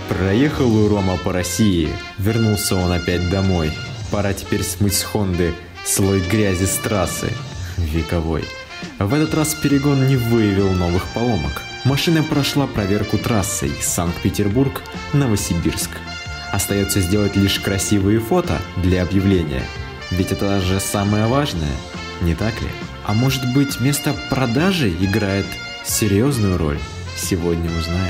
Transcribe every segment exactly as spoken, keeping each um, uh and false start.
Проехал у Рома по России, вернулся он опять домой. Пора теперь смыть с Хонды слой грязи с трассы вековой. В этот раз перегон не выявил новых поломок. Машина прошла проверку трассой Санкт-Петербург, Новосибирск. Остается сделать лишь красивые фото для объявления. Ведь это же самое важное, не так ли? А может быть, место продажи играет серьезную роль? Сегодня узнаем.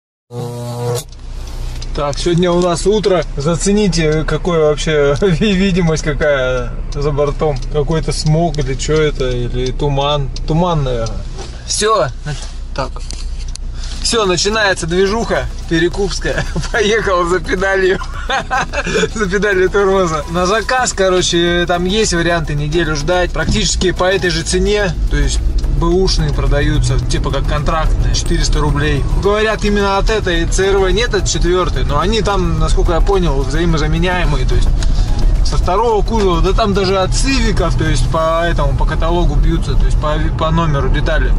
Так, сегодня у нас утро. Зацените, какой вообще видимость какая за бортом. Какой-то смог или что это, или туман. Туман, наверное. Все, так. Все, начинается движуха перекупская. Поехал за педалью. За педалью тормоза. На заказ, короче, там есть варианты неделю ждать. Практически по этой же цене. То есть бэушные продаются, типа как контрактные, четыреста рублей. Говорят, именно от этой цэ эр вэ нет, от четвертой, но они там, насколько я понял, взаимозаменяемые, то есть со второго кузова, да там даже от цивиков, то есть по этому, по каталогу бьются, то есть по, по номеру детали.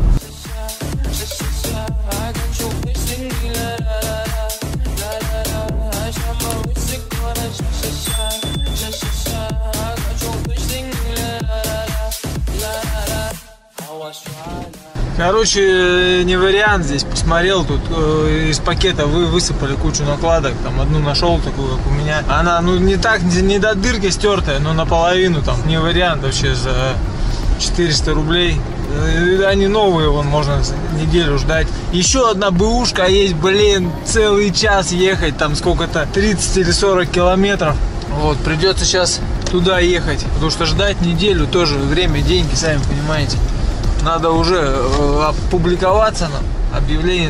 Короче, не вариант здесь. Посмотрел, тут э, из пакета вы высыпали кучу накладок. Там одну нашел такую, как у меня. Она, ну, не так, не, не до дырки стертая, но наполовину там. Не вариант вообще за четыреста рублей. Э, они новые, вон, можно неделю ждать. Еще одна бэушка есть, блин, целый час ехать. Там сколько-то, тридцать или сорок километров. Вот, придется сейчас туда ехать. Потому что ждать неделю тоже время, деньги, сами понимаете. Надо уже э, опубликоваться нам, объявление.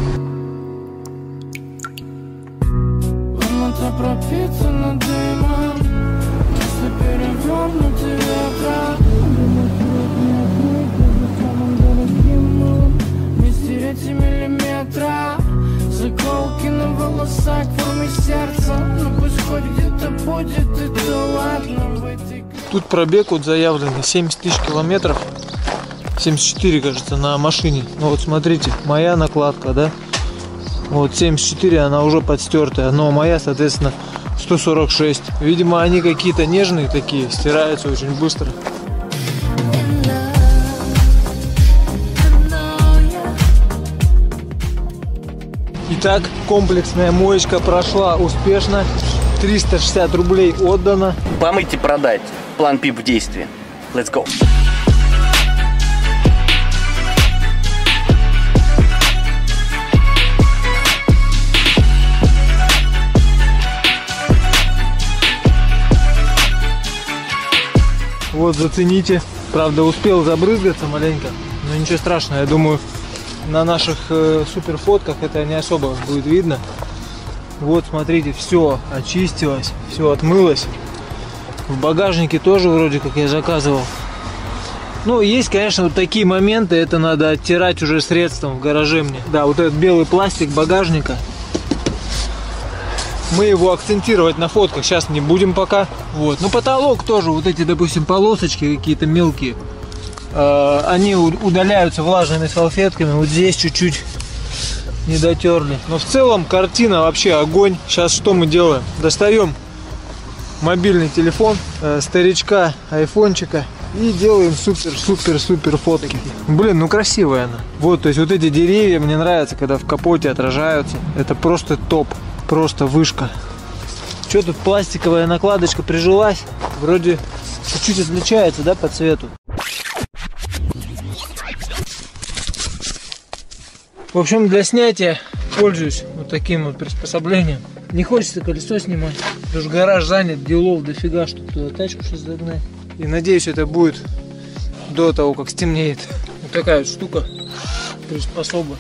Заколки на волосах, форме сердца. Ну пусть хоть где-то будет, это ладно. Тут пробег вот заявленный семьдесят тысяч километров. семьдесят четыре, кажется, на машине. Ну вот смотрите, моя накладка, да? Вот семьдесят четыре, она уже подстертая. Но моя, соответственно, сто сорок шесть. Видимо, они какие-то нежные такие, стираются очень быстро. Итак, комплексная моечка прошла успешно. триста шестьдесят рублей отдано. Помыть и продать. План пип в действии. Let's go. Вот, зацените. Правда, успел забрызгаться маленько, но ничего страшного. Я думаю, на наших э, супер фотках это не особо будет видно. Вот, смотрите, все очистилось, все отмылось. В багажнике тоже вроде как я заказывал. Ну, есть, конечно, вот такие моменты. Это надо оттирать уже средством в гараже мне. Да, вот этот белый пластик багажника. Мы его акцентировать на фотках сейчас не будем пока. Вот. Но потолок тоже, вот эти, допустим, полосочки какие-то мелкие, э, они удаляются влажными салфетками. Вот здесь чуть-чуть не дотерли. Но в целом картина вообще огонь. Сейчас что мы делаем? Достаем мобильный телефон, э, старичка, айфончика, и делаем супер-супер-супер фотки. Блин, ну красивая она. Вот, то есть вот эти деревья мне нравятся, когда в капоте отражаются. Это просто топ. Просто вышка. Что тут пластиковая накладочка прижилась? Вроде чуть-чуть отличается, да, по цвету. В общем, для снятия пользуюсь вот таким вот приспособлением. Не хочется колесо снимать, потому что гараж занят, делов дофига, чтобы туда тачку сейчас загнать. И надеюсь, это будет до того, как стемнеет. Вот такая вот штука, приспособа.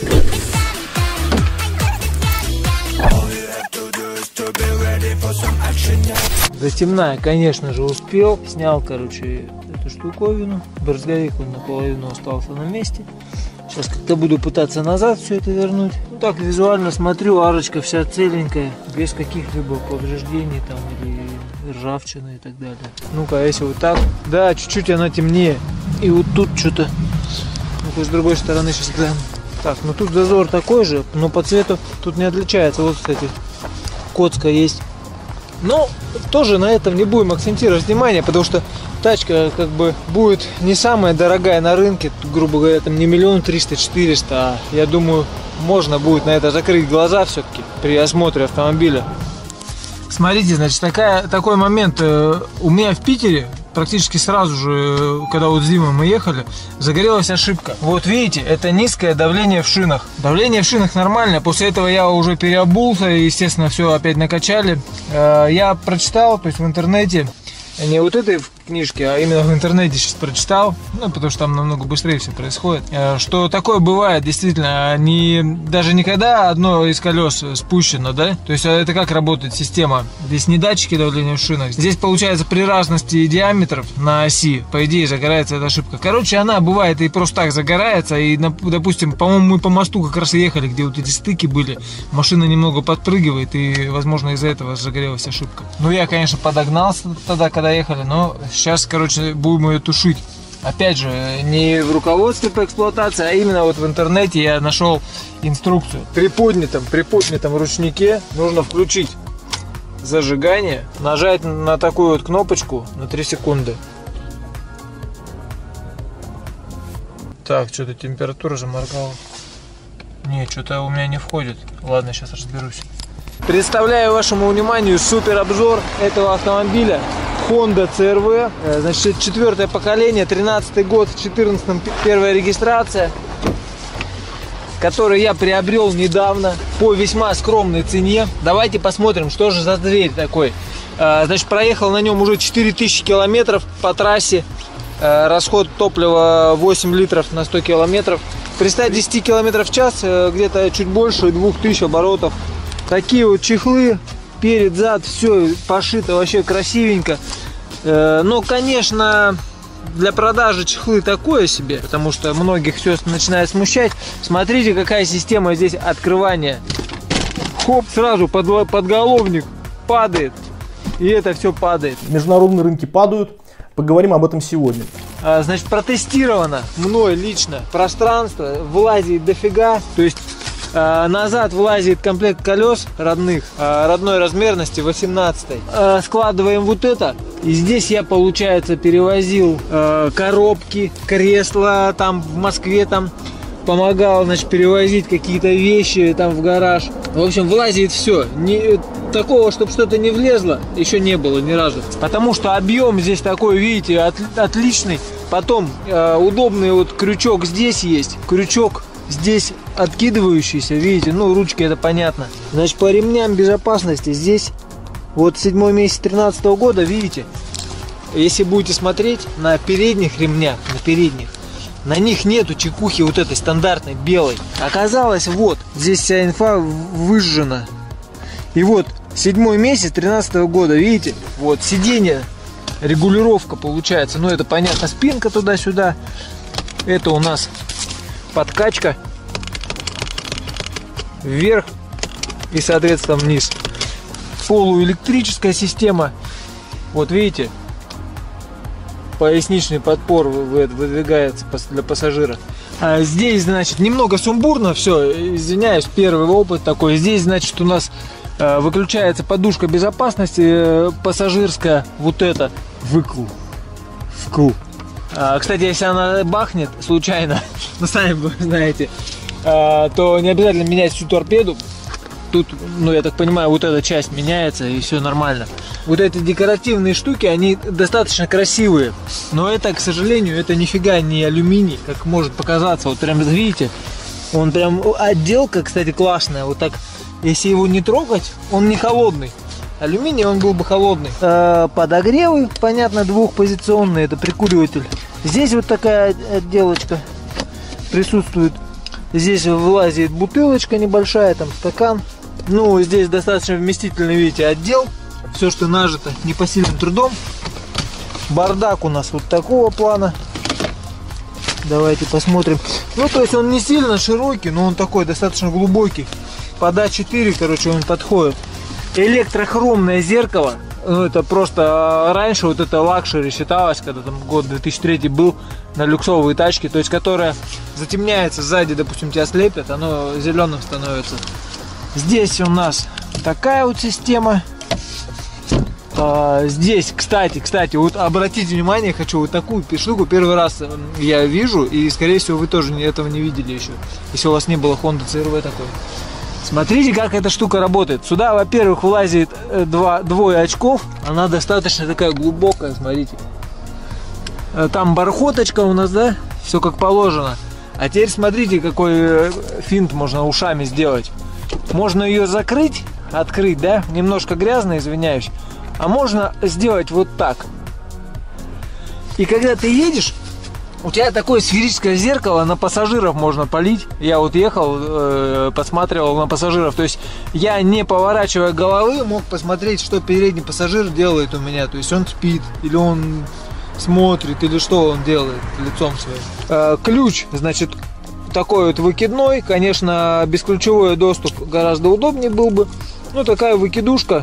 До темна я, конечно же, успел. Снял, короче, эту штуковину. Брызговик он наполовину остался на месте. Сейчас как-то буду пытаться назад все это вернуть. Ну, так визуально смотрю, арочка вся целенькая, без каких-либо повреждений там или ржавчины и так далее. Ну-ка, если вот так. Да, чуть-чуть она темнее. И вот тут что-то. Ну-ка, с другой стороны сейчас гляну. Так, ну тут зазор такой же, но по цвету тут не отличается. Вот, кстати, коцка есть. Но тоже на этом не будем акцентировать внимание, потому что тачка как бы будет не самая дорогая на рынке, грубо говоря, там не миллион триста четыреста, а я думаю, можно будет на это закрыть глаза все-таки при осмотре автомобиля. Смотрите, значит, такая, такой момент. У меня в Питере практически сразу же, когда вот с Димой мы ехали, загорелась ошибка. Вот видите, это низкое давление в шинах. Давление в шинах нормальное. После этого я уже переобулся, и, естественно, все опять накачали. Я прочитал, то есть в интернете, не вот этой книжке, а именно в интернете сейчас прочитал, ну, потому что там намного быстрее все происходит, что такое бывает действительно, не, даже не когда одно из колес спущено, да, то есть это как работает система, здесь не датчики давления в шинах, здесь получается при разности диаметров на оси, по идее загорается эта ошибка. Короче, она бывает и просто так загорается, и, допустим, по-моему, мы по мосту как раз и ехали, где вот эти стыки были, машина немного подпрыгивает, и, возможно, из-за этого загорелась ошибка. Ну, я, конечно, подогнался тогда, когда ехали, но сейчас, короче, будем ее тушить. Опять же, не в руководстве по эксплуатации, а именно вот в интернете я нашел инструкцию. При поднятом, при поднятом ручнике нужно включить зажигание, нажать на такую вот кнопочку на три секунды. Так, что-то температура заморгала. Не, что-то у меня не входит. Ладно, сейчас разберусь. Представляю вашему вниманию супер обзор этого автомобиля. Honda си эр ви, значит, четвертое поколение, тринадцатый год, в четырнадцатом первая регистрация, который я приобрел недавно по весьма скромной цене. Давайте посмотрим, что же за зверь такой. Значит, проехал на нем уже четыре тысячи километров по трассе, расход топлива восемь литров на сто километров. При ста десяти километрах в час где-то чуть больше двух тысяч оборотов. Такие вот чехлы. Перед, зад, все пошито вообще красивенько. Но, конечно, для продажи чехлы такое себе, потому что многих все начинает смущать. Смотрите, какая система здесь открывания. Хоп, сразу под, подголовник падает, и это все падает. Международные рынки падают. Поговорим об этом сегодня. Значит, протестировано мной лично пространство, влазит дофига. То есть назад влазит комплект колес родных, родной размерности, восемнадцатой. Складываем вот это. И здесь я, получается, перевозил коробки, кресла, там в Москве там помогал, значит, перевозить какие-то вещи там в гараж. В общем, влазит все. Не, такого, чтобы что-то не влезло, еще не было ни разу. Потому что объем здесь такой, видите, от, отличный. Потом удобный вот крючок здесь есть. Крючок здесь откидывающийся, видите, ну ручки, это понятно. Значит, по ремням безопасности здесь вот седьмой месяц тринадцатого года, видите, если будете смотреть на передних ремнях, на передних, на них нету чекухи вот этой стандартной белой. Оказалось, вот здесь вся инфа выжжена. И вот седьмой месяц тринадцатого года, видите, вот сиденье, регулировка получается, ну это понятно, спинка туда-сюда. Это у нас подкачка вверх и, соответственно, вниз. Полуэлектрическая система. Вот видите, поясничный подпор выдвигается для пассажира. А здесь, значит, немного сумбурно все. Извиняюсь, первый опыт такой. Здесь, значит, у нас выключается подушка безопасности пассажирская. Вот это выкл. Вкл. А, кстати, если она бахнет случайно, ну сами вы знаете, а, то не обязательно менять всю торпеду. Тут, ну я так понимаю, вот эта часть меняется и все нормально. Вот эти декоративные штуки, они достаточно красивые. Но это, к сожалению, это нифига не алюминий, как может показаться. Вот прям, видите, он прям, отделка, кстати, классная. Вот так, если его не трогать, он не холодный. Алюминий, он был бы холодный. Э, подогревы, понятно, двухпозиционные, это прикуриватель. Здесь вот такая отделочка присутствует. Здесь вылазит бутылочка небольшая, там стакан. Ну, здесь достаточно вместительный, видите, отдел. Все, что нажито непосильным трудом. Бардак у нас вот такого плана. Давайте посмотрим. Ну, то есть он не сильно широкий, но он такой достаточно глубокий. Под а четыре, короче, он подходит. Электрохромное зеркало. ну это просто раньше вот это лакшери считалось, когда там год две тысячи третий был, на люксовые тачки, то есть которая затемняется сзади, допустим, тебя слепят, оно зеленым становится. Здесь у нас такая вот система. А, здесь, кстати, кстати, вот обратите внимание, хочу вот такую штуку первый раз я вижу, и скорее всего вы тоже этого не видели еще, если у вас не было Honda си эр ви такой. Смотрите, как эта штука работает. Сюда, во-первых, влазит два, двое очков, она достаточно такая глубокая, смотрите. Там бархоточка у нас, да, все как положено. А теперь смотрите, какой финт можно ушами сделать. Можно ее закрыть, открыть, да, немножко грязно, извиняюсь. А можно сделать вот так. И когда ты едешь, у тебя такое сферическое зеркало, на пассажиров можно палить. Я вот ехал, э, посматривал на пассажиров. То есть я, не поворачивая головы, мог посмотреть, что передний пассажир делает у меня. То есть он спит, или он смотрит, или что он делает лицом своим. Э, ключ, значит, такой вот выкидной. Конечно, бесключевой доступ гораздо удобнее был бы. Ну, такая выкидушка.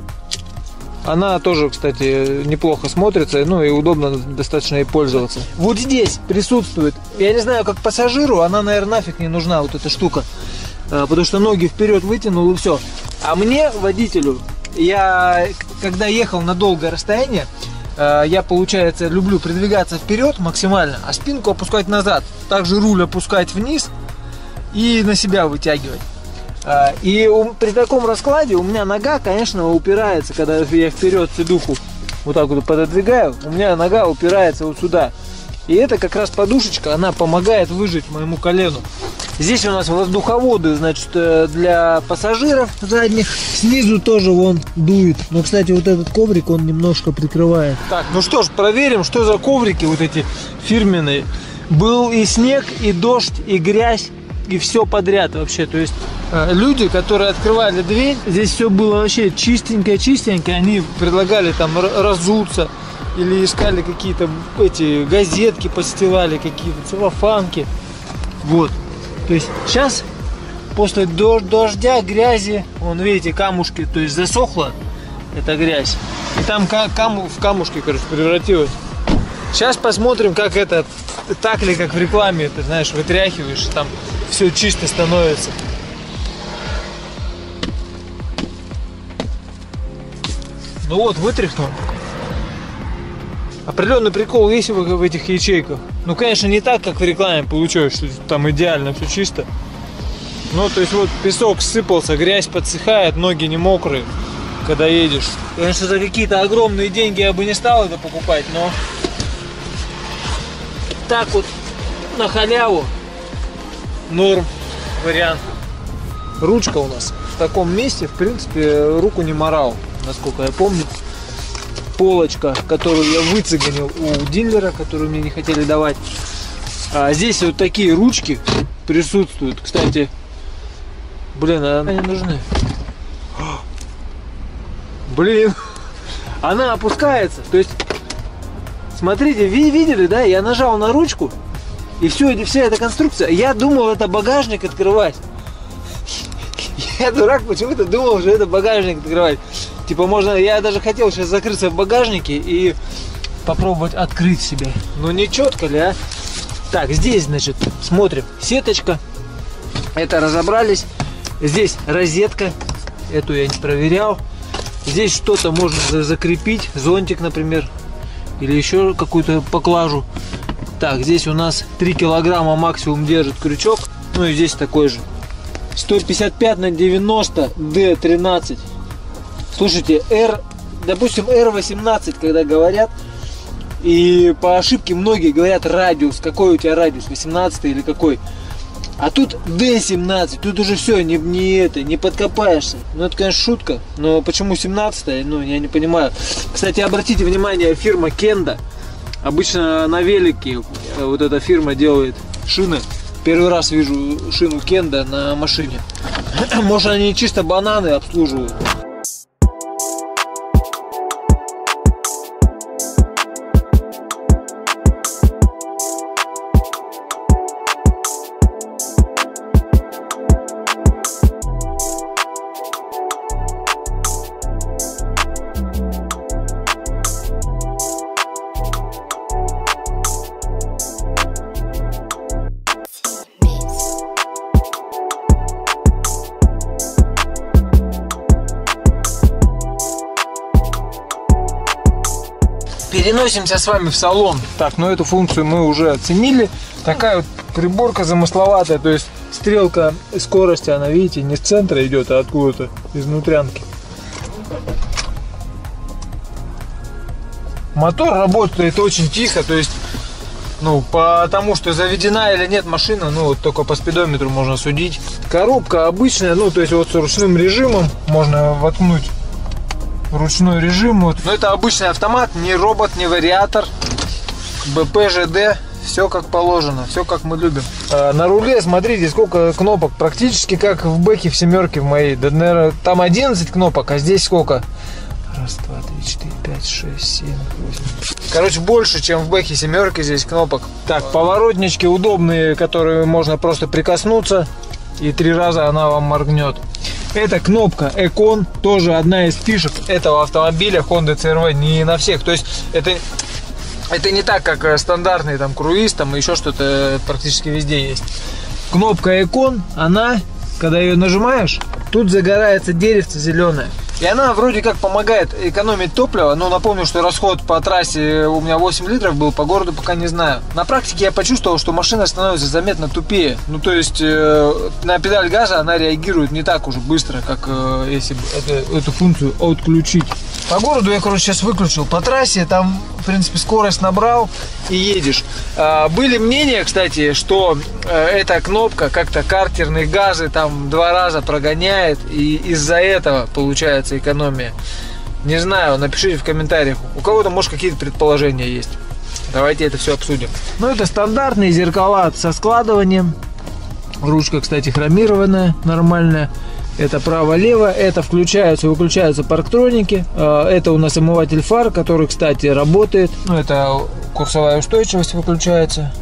Она тоже, кстати, неплохо смотрится, ну и удобно достаточно ей пользоваться. Вот здесь присутствует, я не знаю, как пассажиру, она, наверное, нафиг не нужна, вот эта штука. Потому что ноги вперед вытянул и все. А мне, водителю, я, когда ехал на долгое расстояние, я, получается, люблю продвигаться вперед максимально, а спинку опускать назад. Также руль опускать вниз и на себя вытягивать. И при таком раскладе у меня нога, конечно, упирается, когда я вперед седуху вот так вот пододвигаю, у меня нога упирается вот сюда. И это как раз подушечка, она помогает выжать моему колену. Здесь у нас воздуховоды, значит, для пассажиров задних. Снизу тоже вон дует. Но, кстати, вот этот коврик, он немножко прикрывает. Так, ну что ж, проверим, что за коврики вот эти фирменные. Был и снег, и дождь, и грязь, и все подряд вообще. То есть люди, которые открывали дверь, здесь все было вообще чистенькое-чистенькое, они предлагали там разуться или искали какие-то эти газетки, постилали какие-то целлофанки. Вот. То есть сейчас после дождя, грязи, вон видите, камушки, то есть засохла эта грязь. И там каму, в камушки, короче, превратилась. Сейчас посмотрим, как это, так ли, как в рекламе, ты знаешь, вытряхиваешь, там все чисто становится. Ну вот, вытряхнул. Определенный прикол есть в этих ячейках. Ну, конечно, не так, как в рекламе получилось, что там идеально все чисто. Ну, то есть вот песок сыпался, грязь подсыхает, ноги не мокрые, когда едешь. Конечно, за какие-то огромные деньги я бы не стал это покупать, но так вот на халяву норм вариант. Ручка у нас в таком месте, в принципе, руку не морал, насколько я помню. Полочка, которую я выцеганил у дилера, которую мне не хотели давать. А здесь вот такие ручки присутствуют. Кстати, блин, они нужны. Блин, она опускается. То есть, смотрите, вы видели, да? Я нажал на ручку, и все, и вся эта конструкция. Я думал, это багажник открывать. Я дурак, почему-то думал, что это багажник открывать. Типа можно, я даже хотел сейчас закрыться в багажнике и попробовать открыть себе. Но не четко ли, а? Так, здесь, значит, смотрим. Сеточка. Это разобрались. Здесь розетка. Эту я не проверял. Здесь что-то можно закрепить. Зонтик, например. Или еще какую-то поклажу. Так, здесь у нас три килограмма максимум держит крючок. Ну и здесь такой же. сто пятьдесят пять на девяносто дэ тринадцать. Слушайте, R, допустим, эр восемнадцать, когда говорят, и по ошибке многие говорят радиус. Какой у тебя радиус? восемнадцать или какой? А тут дэ семнадцать, тут уже все, не, не это, не подкопаешься. Ну это, конечно, шутка, но почему семнадцать? Ну, я не понимаю. Кстати, обратите внимание, фирма Кенда. Обычно на велике вот эта фирма делает шины. Первый раз вижу шину Кенда на машине. Может, они чисто бананы обслуживают. Переносимся с вами в салон. Так, ну эту функцию мы уже оценили. Такая вот приборка замысловатая, то есть стрелка скорости, она, видите, не с центра идет, а откуда-то из внутрянки. Мотор работает очень тихо, то есть, ну, потому что заведена или нет машина, ну, вот только по спидометру можно судить. Коробка обычная, ну, то есть вот с ручным режимом можно воткнуть ручной режим. Вот. Но это обычный автомат, не робот, не вариатор. БП, ЖД, все как положено, все как мы любим. А на руле, смотрите, сколько кнопок, практически как в бэхе в семерке в моей. Да, наверное, там одиннадцать кнопок, а здесь сколько? Раз, два, три, четыре, пять, шесть, семь, восемь. Короче, больше, чем в бэхе семерки здесь кнопок. Так, поворотнички удобные, которые можно просто прикоснуться, и три раза она вам моргнет. Эта кнопка Econ тоже одна из фишек этого автомобиля Honda си эр ви, не на всех. То есть это, это не так, как стандартный там круиз, там еще что-то практически везде есть. Кнопка Econ, она, когда ее нажимаешь, тут загорается деревце зеленое. И она вроде как помогает экономить топливо. Но напомню, что расход по трассе у меня восемь литров был, по городу пока не знаю. На практике я почувствовал, что машина становится заметно тупее. Ну то есть э, на педаль газа она реагирует не так уже быстро, как э, если это, эту функцию отключить. По городу я, короче, сейчас выключил. По трассе там, в принципе, скорость набрал и едешь. А, были мнения, кстати, что э, эта кнопка как-то картерные газы там два раза прогоняет, и из-за этого получается экономия. Не знаю, напишите в комментариях. У кого-то, может, какие-то предположения есть. Давайте это все обсудим. Ну, это стандартные зеркала со складыванием. Ручка, кстати, хромированная, нормальная. Это право-лево. Это включаются и выключаются парктроники. Это у нас омыватель фар, который, кстати, работает. Ну, это курсовая устойчивость выключается,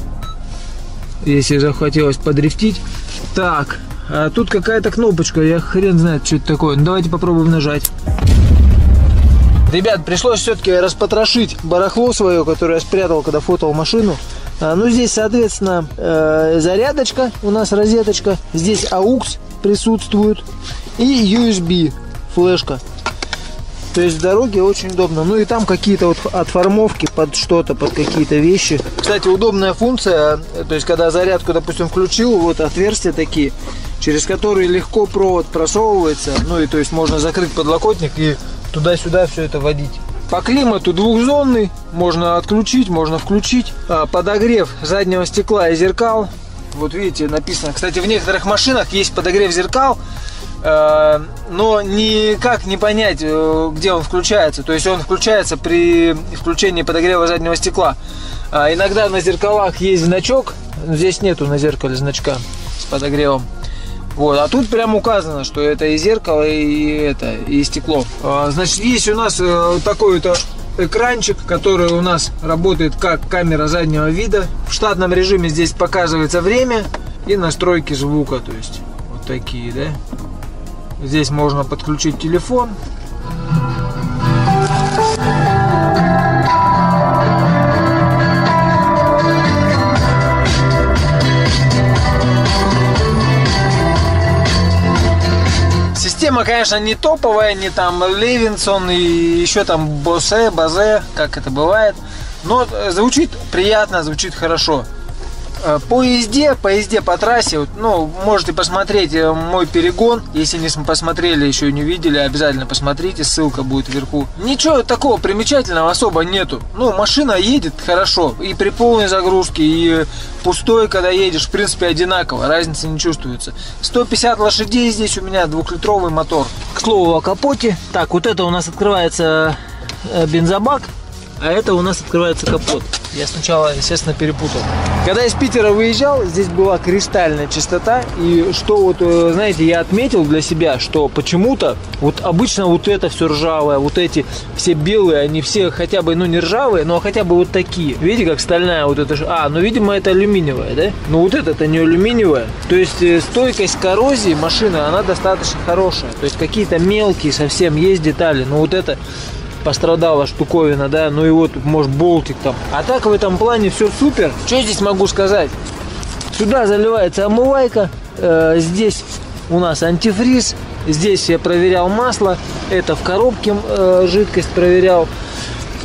если захотелось подрифтить. Так. А тут какая-то кнопочка, я хрен знает, что это такое. Ну, давайте попробуем нажать. Ребят, пришлось все-таки распотрошить барахло свое, которое я спрятал, когда фотал машину. А, ну, здесь, соответственно, э, зарядочка, у нас розеточка. Здесь аукс присутствует. И ю эс би флешка. То есть в дороге очень удобно. Ну и там какие-то вот отформовки под что-то, под какие-то вещи. Кстати, удобная функция. То есть когда зарядку, допустим, включил, вот отверстия такие, через которые легко провод просовывается. Ну и то есть можно закрыть подлокотник и туда-сюда все это водить. По климату двухзонный, можно отключить, можно включить. А, подогрев заднего стекла и зеркал. Вот видите, написано. Кстати, в некоторых машинах есть подогрев зеркал, э, но никак не понять, где он включается. То есть он включается при включении подогрева заднего стекла. А иногда на зеркалах есть значок, здесь нету на зеркале значка с подогревом. Вот, а тут прям указано, что это и зеркало, и это, и стекло. А, значит, есть у нас э, такой-то экранчик, который у нас работает как камера заднего вида. В штатном режиме здесь показывается время и настройки звука, то есть вот такие, да. Здесь можно подключить телефон. Система, конечно, не топовая, не там Левинсон и еще там Босе, Базе, как это бывает. Но звучит приятно, звучит хорошо. По езде, по езде по трассе, вот, ну, можете посмотреть мой перегон. Если не посмотрели, еще не видели, обязательно посмотрите, ссылка будет вверху. Ничего такого примечательного особо нету. Ну, машина едет хорошо, и при полной загрузке, и пустой, когда едешь, в принципе, одинаково, разницы не чувствуется. сто пятьдесят лошадей здесь у меня, двухлитровый мотор. К слову о капоте. Так, вот это у нас открывается бензобак, а это у нас открывается капот. Я сначала, естественно, перепутал. Когда из Питера выезжал, здесь была кристальная чистота. И что вот, знаете, я отметил для себя, что почему-то вот обычно вот это все ржавое, вот эти все белые, они все хотя бы, ну не ржавые, но хотя бы вот такие. Видите, как стальная вот эта же. А, ну видимо это алюминиевая, да? Но вот это-то не алюминиевая. То есть стойкость коррозии машины, она достаточно хорошая. То есть какие-то мелкие совсем есть детали. Но вот это пострадала штуковина, да, ну и вот может болтик там. А так в этом плане все супер. Что здесь могу сказать? Сюда заливается омывайка, э, здесь у нас антифриз, здесь я проверял масло, это в коробке э, жидкость проверял.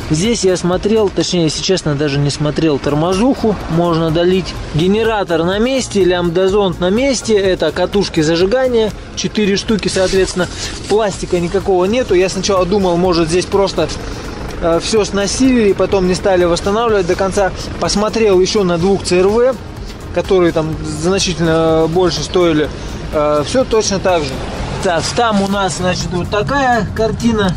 Здесь я смотрел, точнее, если честно, даже не смотрел, тормозуху можно долить. Генератор на месте, лямбдазонт на месте. Это катушки зажигания, четыре штуки, соответственно. Пластика никакого нету. Я сначала думал, может, здесь просто э, все сносили и потом не стали восстанавливать до конца. Посмотрел еще на двух цэ эр вэ, которые там значительно больше стоили. Э, все точно так же. Так, там у нас, значит, вот такая картина.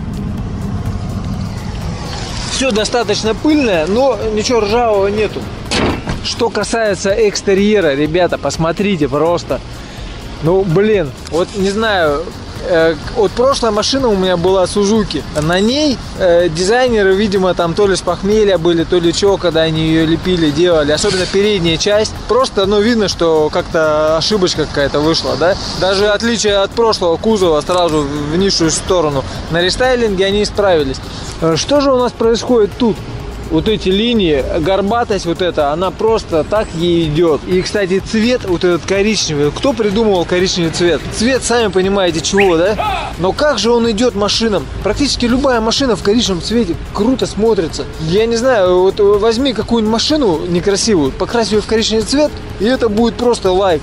Все достаточно пыльное, но ничего ржавого нету. Что касается экстерьера, ребята, посмотрите просто. Ну, блин, вот не знаю, э, вот прошлая машина у меня была Сузуки. На ней э, дизайнеры, видимо, там то ли с похмелья были, то ли что, когда они ее лепили, делали. Особенно передняя часть. Просто, ну, видно, что как-то ошибочка какая-то вышла, да? Даже отличие от прошлого кузова сразу в низшую сторону. На рестайлинге они исправились. Что же у нас происходит тут? Вот эти линии, горбатость вот эта, она просто так ей идет. И, кстати, цвет вот этот коричневый. Кто придумывал коричневый цвет? Цвет, сами понимаете, чего, да? Но как же он идет машинам? Практически любая машина в коричневом цвете круто смотрится. Я не знаю, вот возьми какую-нибудь машину некрасивую, покрась ее в коричневый цвет, и это будет просто лайк.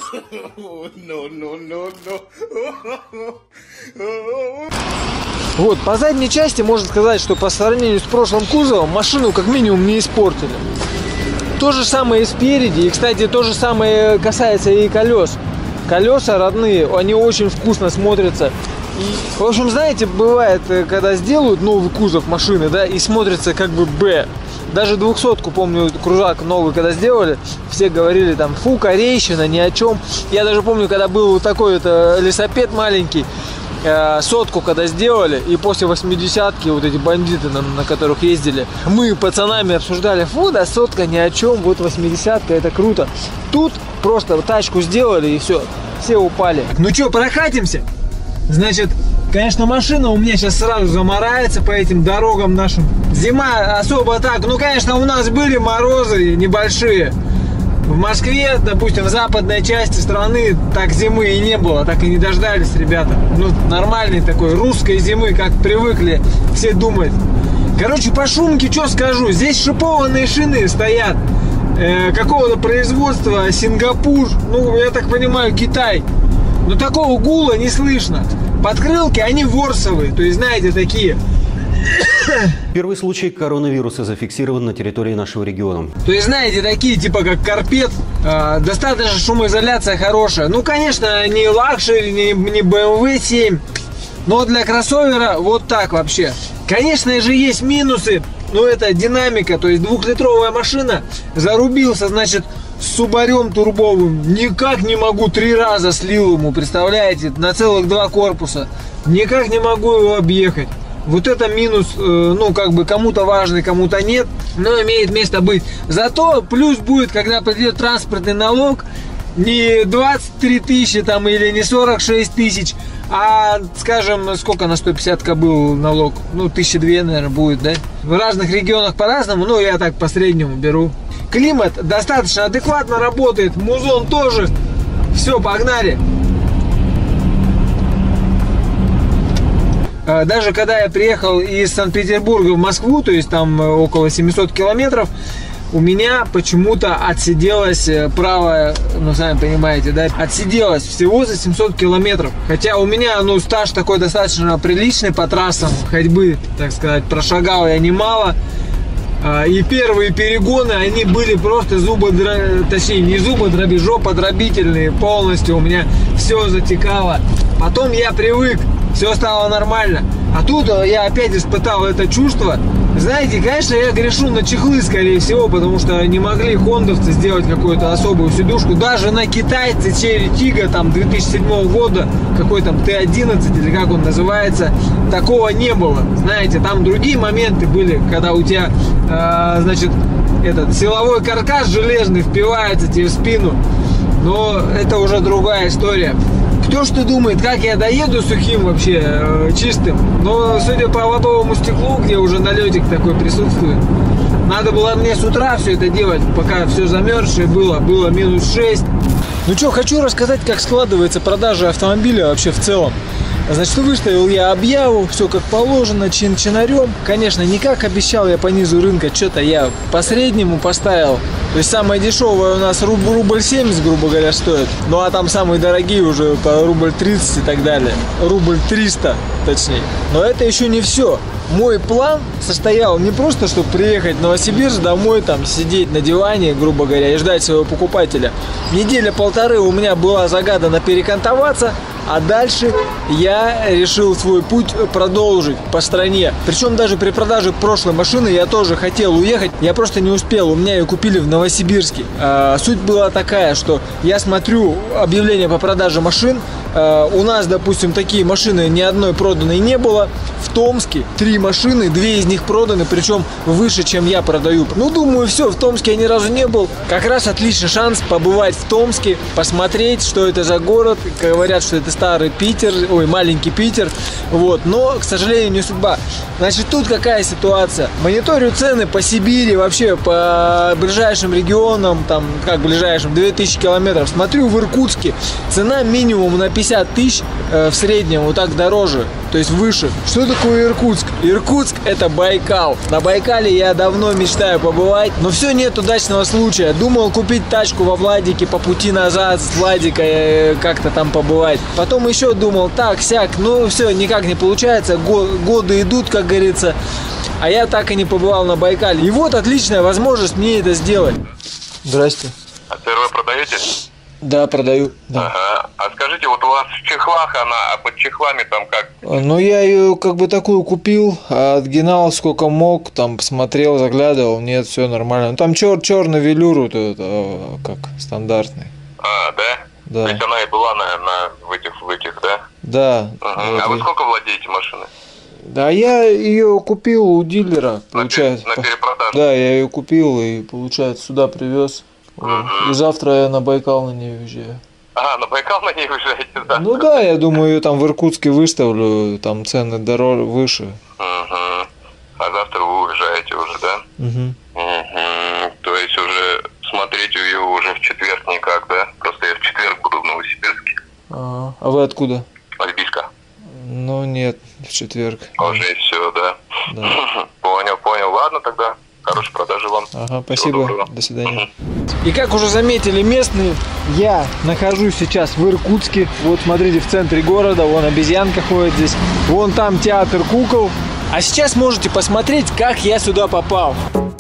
Вот, по задней части можно сказать, что по сравнению с прошлым кузовом машину как минимум не испортили. То же самое и спереди, и, кстати, то же самое касается и колес. Колеса родные, они очень вкусно смотрятся. И, в общем, знаете, бывает, когда сделают новый кузов машины, да, и смотрится как бы Б. Даже двухсотку, помню, кружак новый, когда сделали, все говорили там, фу, корейщина, ни о чем. Я даже помню, когда был вот такой это лесопед маленький, э, сотку когда сделали, и после восьмидесятки вот эти бандиты, на, на которых ездили, мы пацанами обсуждали, фу, да сотка ни о чем, вот восьмидесятка, это круто. Тут просто тачку сделали и все, все упали. Ну что, прокатимся? Значит, конечно, машина у меня сейчас сразу замарается по этим дорогам нашим. Зима особо так, ну, конечно, у нас были морозы небольшие. В Москве, допустим, в западной части страны так зимы и не было, так и не дождались, ребята. Ну, нормальной такой русской зимы, как привыкли все думать. Короче, по шумке, что скажу, здесь шипованные шины стоят. Э, какого-то производства, Сингапур, ну, я так понимаю, Китай. Но такого гула не слышно. Подкрылки, они ворсовые, то есть, знаете, такие. Первый случай коронавируса зафиксирован на территории нашего региона. То есть, знаете, такие, типа как карпет, э, достаточно шумоизоляция хорошая. Ну, конечно, не лакшери, не, не бэ эм вэ семь, но для кроссовера вот так вообще. Конечно же, есть минусы, но это динамика, то есть двухлитровая машина, зарубился, значит, с субарем турбовым, никак не могу, три раза слил ему, представляете, на целых два корпуса, никак не могу его объехать. Вот это минус, э, ну, как бы кому-то важный, кому-то нет, но имеет место быть. Зато плюс будет, когда придет транспортный налог, не двадцать три тысячи там или не сорок шесть тысяч, а, скажем, сколько на сто пятьдесят был налог? Ну, тысячи две, наверное, будет, да? В разных регионах по-разному, но я так по среднему беру. Климат достаточно адекватно работает, музон тоже. Все, погнали. Даже когда я приехал из Санкт-Петербурга в Москву, то есть там около семисот километров, у меня почему-то отсиделось правое, ну, сами понимаете, да, отсиделось всего за семьсот километров. Хотя у меня, ну, стаж такой достаточно приличный по трассам ходьбы, так сказать, прошагал я немало. И первые перегоны, они были просто зубодробительные, точнее, не зубодроби, жоподробительные полностью. У меня все затекало. Потом я привык, все стало нормально. А тут я опять испытал это чувство. Знаете, конечно, я грешу на чехлы, скорее всего, потому что не могли хондовцы сделать какую-то особую сидушку. Даже на китайце Cherry Tiggo там две тысячи седьмого года, какой там Т одиннадцать или как он называется, такого не было. Знаете, там другие моменты были, когда у тебя, э, значит, этот силовой каркас железный впивается тебе в спину. Но это уже другая история. Кто что думает, как я доеду сухим вообще, э, чистым. Но судя по лобовому стеклу, где уже налетик такой присутствует, надо было мне с утра все это делать, пока все замерзшее было, было минус шесть. Ну что, хочу рассказать, как складывается продажа автомобиля вообще в целом. Значит, выставил я объяву, все как положено, чин-чинарем. Конечно, не как обещал я по низу рынка, что-то я по среднему поставил. То есть самое дешевое у нас руб, рубль семьдесят, грубо говоря, стоит. Ну а там самые дорогие уже по рубль тридцать и так далее. Рубль триста, точнее. Но это еще не все. Мой план состоял не просто, чтобы приехать в Новосибирск домой, там сидеть на диване, грубо говоря, и ждать своего покупателя. Неделя-полторы у меня была загадана перекантоваться, а дальше я решил свой путь продолжить по стране. Причем даже при продаже прошлой машины я тоже хотел уехать, я просто не успел, у меня ее купили в Новосибирске. А, суть была такая, что я смотрю объявление по продаже машин, а, у нас, допустим, такие машины ни одной проданной не было. В Томске три машины, две из них проданы, причем выше, чем я продаю. Ну, думаю, все, в Томске я ни разу не был. Как раз отличный шанс побывать в Томске, посмотреть, что это за город. Говорят, что это старый Питер, ой, маленький Питер. Вот, но, к сожалению, не судьба. Значит, тут какая ситуация? Мониторю цены по Сибири, вообще по ближайшим регионам, там, как ближайшим, две тысячи километров. Смотрю, в Иркутске цена минимум на пятьдесят тысяч э, в среднем, вот так дороже, то есть выше. Что такое Иркутск? Иркутск — это Байкал. На Байкале я давно мечтаю побывать, но все, нет удачного случая. Думал купить тачку во Владике, по пути назад с Владика э, как-то там побывать. Потом еще думал, так, сяк, ну все, никак не получается, годы идут, как говорится, а я так и не побывал на Байкале. И вот отличная возможность мне это сделать. Здрасте. А ЦРВ продаете? Да, продаю. Да. Ага. А скажите, вот у вас в чехлах она, а под чехлами там как? Ну, я ее как бы такую купил, отгинал сколько мог, там посмотрел, заглядывал, нет, все нормально. Ну, там чер черный велюр, вот это, как стандартный. А, да? Да. То есть она и была на, на в этих, в этих, да? Да. Ага. Вот. А вы сколько владеете машиной? Да, я ее купил у дилера, получается. На, пер, на перепродаже? Да, я ее купил и, получается, сюда привез. Угу. И завтра я на Байкал на ней уезжаю. Ага, на Байкал на ней уезжаете, да? Ну да, я думаю, ее там в Иркутске выставлю, там цены дороже, выше. Угу. А завтра вы уезжаете уже, да? Угу. Угу. То есть уже смотреть ее уже в четверг никак, да? Просто я в четверг буду в Новосибирске. А, а вы откуда? Альбийска. Ну нет, в четверг. Уже все, да? Да. Понял, понял. Ладно тогда. Хорошей продажи вам. Ага, спасибо. До свидания. И как уже заметили местные, я нахожусь сейчас в Иркутске. Вот смотрите, в центре города, вон обезьянка ходит здесь. Вон там театр кукол. А сейчас можете посмотреть, как я сюда попал.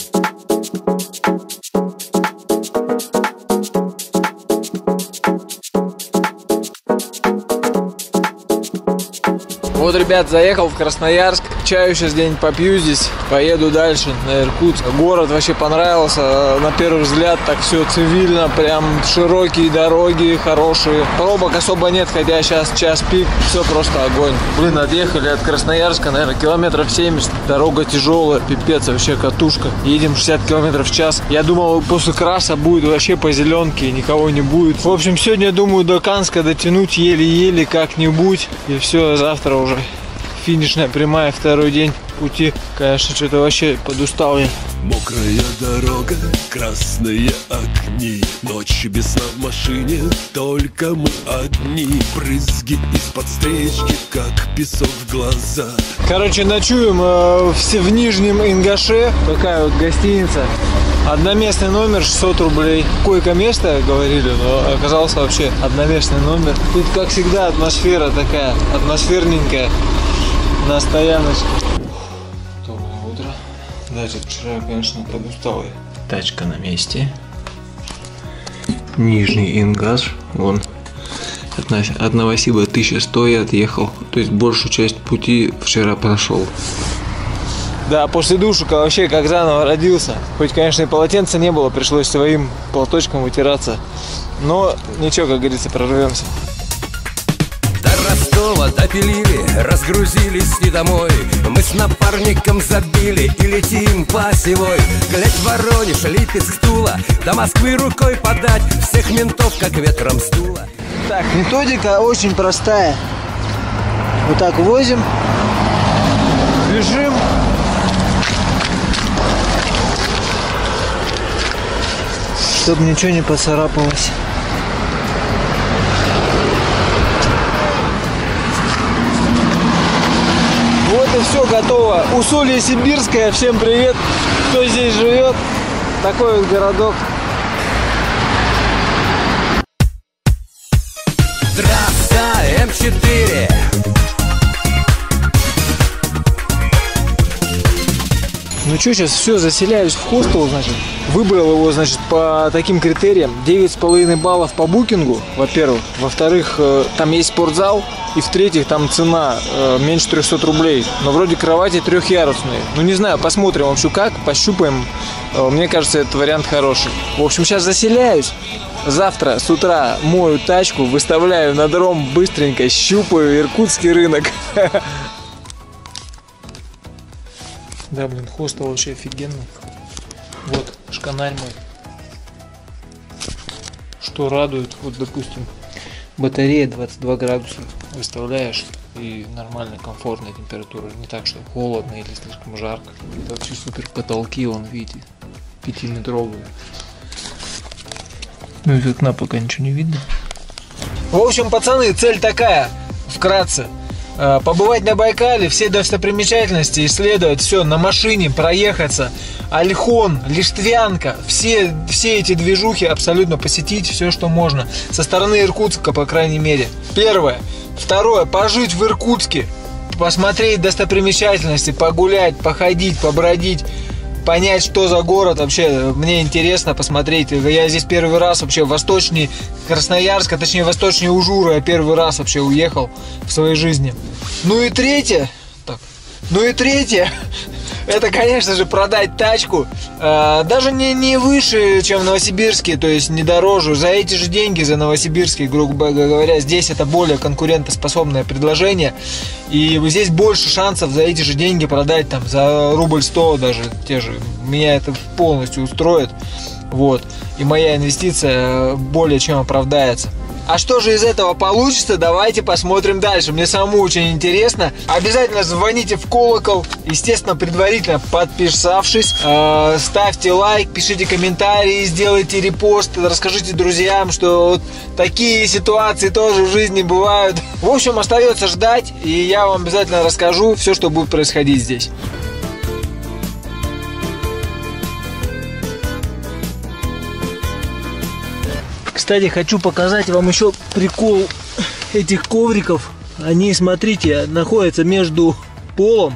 Вот, ребят, заехал в Красноярск, чаю сейчас день попью здесь, поеду дальше на Иркутск. Город вообще понравился, на первый взгляд так все цивильно, прям широкие дороги, хорошие. Пробок особо нет, хотя сейчас час пик, все просто огонь. Блин, отъехали от Красноярска, наверное, километров семьдесят, дорога тяжелая, пипец, вообще катушка. Едем шестьдесят километров в час. Я думал, после краса будет вообще по зеленке, никого не будет. В общем, сегодня, думаю, до Канска дотянуть еле-еле как-нибудь, и все, завтра уже финишная прямая, второй день пути. Конечно, что-то вообще подустал я. Мокрая дорога, красные огни, ночь без сна в машине, только мы одни. Брызги из-под встречки, как песок в глаза. Короче, ночуем э, в, в Нижнем Ингаше. Такая вот гостиница. Одноместный номер, шестьсот рублей. Койко-место, говорили, но оказался вообще одноместный номер. Тут, как всегда, атмосфера такая, атмосферненькая, на стояночке. Доброе утро. Даже вчера, конечно, подустал я. Тачка на месте. Нижний Ингаш. Вон. От, от Новосиба тысяча сто я отъехал. То есть большую часть пути вчера прошел. Да, после душика вообще как заново родился. Хоть, конечно, и полотенца не было, пришлось своим платочком вытираться. Но ничего, как говорится, прорвемся. До Ростова допилили, разгрузились и домой. Мы с напарником забили и летим по осевой. Глядь, Воронеж, Липецк, Тула, до Москвы рукой подать. Всех ментов как ветром сдуло. Так, методика очень простая. Вот так возим, бежим. Чтобы ничего не поцарапалось. принципе, все готово. Усолье Сибирское, всем привет, кто здесь живет. Такой вот городок. Трасса эм четыре. Ну что, сейчас все, заселяюсь в хостел, значит. Выбрал его, значит, по таким критериям. девять с половиной баллов по букингу, во-первых. Во-вторых, там есть спортзал. И в-третьих, там цена э, меньше трехсот рублей. Но вроде кровати трехъярусные. Ну не знаю, посмотрим вообще как, пощупаем. Э, мне кажется, этот вариант хороший. В общем, сейчас заселяюсь. Завтра с утра мою тачку, выставляю на дром быстренько, щупаю иркутский рынок. Да, блин, хостел вообще офигенный. Вот, шканаль мой. Что радует, вот, допустим, батарея двадцать два градуса. Выставляешь, и нормальная, комфортная температура. Не так, что холодно или слишком жарко. Это вообще супер. Потолки, вон, видите, пятиметровые. Ну, из окна пока ничего не видно. В общем, пацаны, цель такая, вкратце. Побывать на Байкале, все достопримечательности исследовать, все, на машине проехаться, Ольхон, Лиштвянка, все, все эти движухи абсолютно посетить, все, что можно. Со стороны Иркутска, по крайней мере. Первое. Второе. Пожить в Иркутске, посмотреть достопримечательности, погулять, походить, побродить, понять, что за город вообще. Мне интересно посмотреть. Я здесь первый раз вообще восточнее Красноярска, точнее восточнее Ужура. Я первый раз вообще уехал в своей жизни. Ну и третье. Так. Ну и третье. Это, конечно же, продать тачку. Э, даже не, не выше, чем в Новосибирске, то есть не дороже. За эти же деньги, за Новосибирский, грубо говоря, здесь это более конкурентоспособное предложение. И здесь больше шансов за эти же деньги продать там за рубль сто даже те же. Меня это полностью устроит. Вот. И моя инвестиция более чем оправдается. А что же из этого получится, давайте посмотрим дальше. Мне самому очень интересно. Обязательно звоните в колокол. Естественно, предварительно подписавшись. Э, ставьте лайк, пишите комментарии, сделайте репост. Расскажите друзьям, что вот такие ситуации тоже в жизни бывают. В общем, остается ждать. И я вам обязательно расскажу все, что будет происходить здесь. Кстати, хочу показать вам еще прикол этих ковриков. Они, смотрите, находятся между полом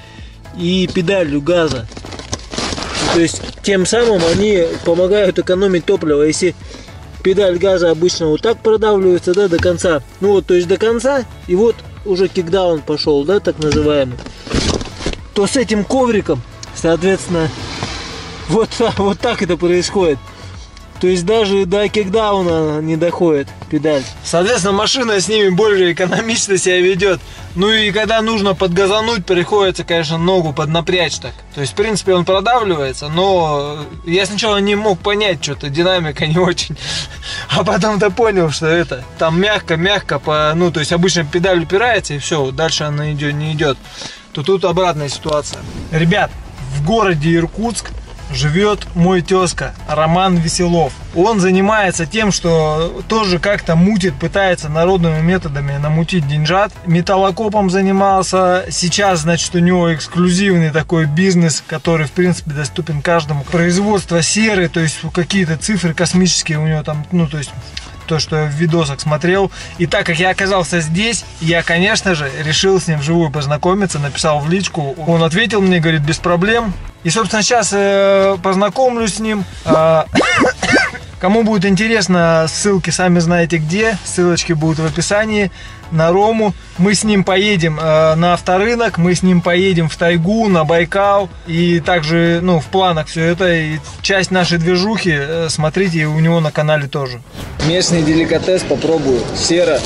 и педалью газа. То есть, тем самым они помогают экономить топливо. Если педаль газа обычно вот так продавливается, да, до конца. Ну вот, то есть до конца, и вот уже кикдаун пошел, да, так называемый. То с этим ковриком, соответственно, вот, вот так это происходит. То есть даже до кикдауна не доходит педаль. Соответственно, машина с ними более экономично себя ведет. Ну и когда нужно подгазануть, приходится, конечно, ногу поднапрячь так. То есть, в принципе, он продавливается, но я сначала не мог понять, что-то динамика не очень. А потом-то понял, что это там мягко-мягко, по, ну, то есть обычно педаль упирается и все, дальше она идет, не идет. То тут обратная ситуация. Ребят, в городе Иркутск живет мой тезка Роман Веселов. Он занимается тем, что тоже как-то мутит, пытается народными методами намутить деньжат. Металлокопом занимался. Сейчас, значит, у него эксклюзивный такой бизнес, который, в принципе, доступен каждому. Производство серы, то есть какие-то цифры космические у него там, ну, то есть то, что я в видосах смотрел. И так как я оказался здесь, я, конечно же, решил с ним вживую познакомиться, написал в личку. Он ответил мне, говорит, без проблем. И, собственно, сейчас э, познакомлюсь с ним. Э, кому будет интересно, ссылки сами знаете где. Ссылочки будут в описании. На Рому. Мы с ним поедем э, на авторынок, мы с ним поедем в тайгу, на Байкал. И также, ну, в планах все это. И часть нашей движухи, э, смотрите, у него на канале тоже. Местный деликатес попробую. Сера.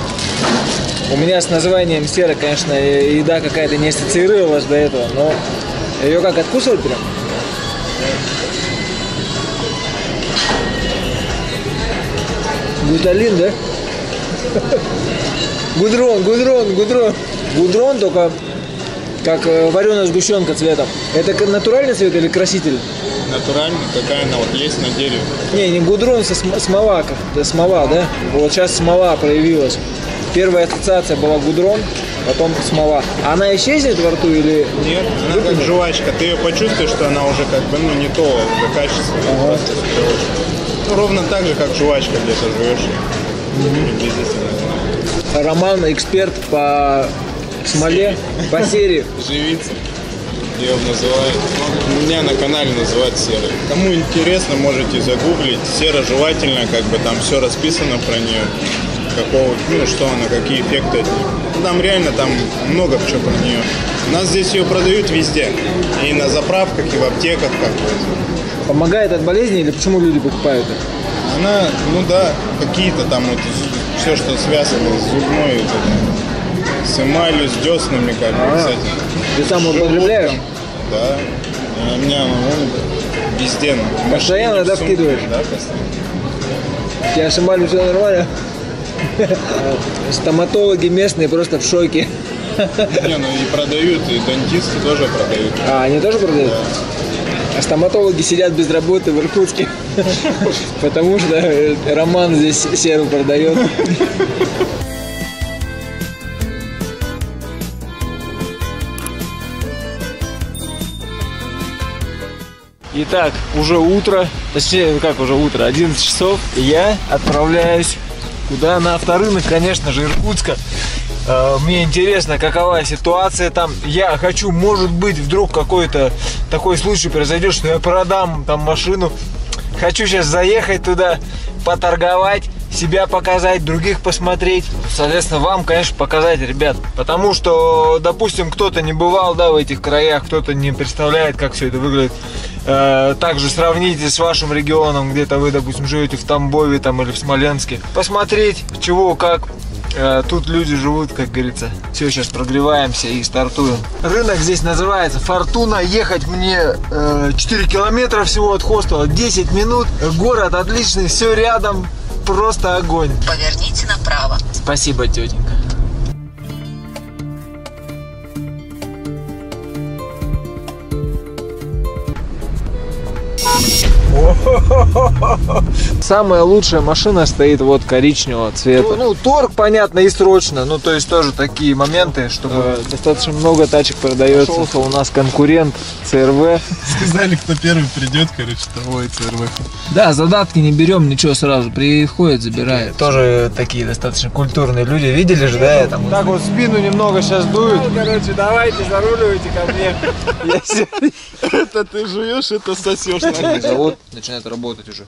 У меня с названием сера, конечно, еда какая-то не ассоциировалась до этого, но ее как, откусывать прям? Гуталин, да? Гудрон, гудрон, гудрон. Гудрон только как вареная сгущенка цветом. Это натуральный цвет или краситель? Натуральный, какая она вот есть на дереве. Не, не гудрон, со см смола, как, да, смола, да? Вот сейчас смола проявилась. Первая ассоциация была гудрон, потом смола. Она исчезнет во рту или... Нет, она выпадет? Как жвачка. Ты ее почувствуешь, что она уже как бы, ну, не то уже качество. Ага. Ну, ровно так же, как жвачка где-то жуешь. Mm-hmm. Роман эксперт по смоле, по серии. Живица. Ее называют. У меня на канале называют серой. Кому интересно, можете загуглить. Сера жевательная, как бы там все расписано про нее. Какого, ну, что она, какие эффекты. Ну, там реально там много чего про нее. У нас здесь ее продают везде. И на заправках, и в аптеках. Как бы. Помогает от болезни или почему люди покупают их? Она, ну да, какие-то там вот, все, что связано с зубной, вот, с эмалью, с деснами, как бы, а, кстати. Ты сам употребляешь? Да. И у меня ну, везде. Постоянно, да, вкидываешь? Да, постоянно. У тебя с эмалью все нормально? Стоматологи местные просто в шоке. Не, ну и продают, и дантисты тоже продают. А, они тоже продают? Да. А стоматологи сидят без работы в Иркутске, потому что Роман здесь серу продает. Итак, уже утро, точнее, как уже утро, одиннадцать часов, и я отправляюсь куда? На авторынок, конечно же, Иркутска. Мне интересно, какова ситуация там. Я хочу, может быть, вдруг какой-то такой случай произойдет, что я продам там машину. Хочу сейчас заехать туда, поторговать, себя показать, других посмотреть. Соответственно, вам, конечно, показать, ребят. Потому что, допустим, кто-то не бывал, да, в этих краях, кто-то не представляет, как все это выглядит. Э, также сравните с вашим регионом, где-то вы, допустим, живете в Тамбове там, или в Смоленске. Посмотреть, чего, как. Тут люди живут, как говорится. Все, сейчас прогреваемся и стартуем. Рынок здесь называется Фортуна. Ехать мне э, четыре километра всего от хостела, десять минут. Город отличный, все рядом, просто огонь. Поверните направо. Спасибо, тетенька. Самая лучшая машина стоит вот коричневого цвета. Ну, торг, понятно, и срочно. Ну, то есть тоже такие моменты, чтобы э, достаточно много тачек продается. Нашелся у нас конкурент цэ эр вэ. Сказали, кто первый придет, короче, того и цэ эр вэ. Да, задатки не берем, ничего сразу. Приходит, забирает. Тоже такие достаточно культурные люди. Видели же, да? Я там так вот спину немного сейчас дует. Ну, короче, давайте, заруливайте ко мне. Это ты жуешь, это сосешь. Завод начинает работать уже.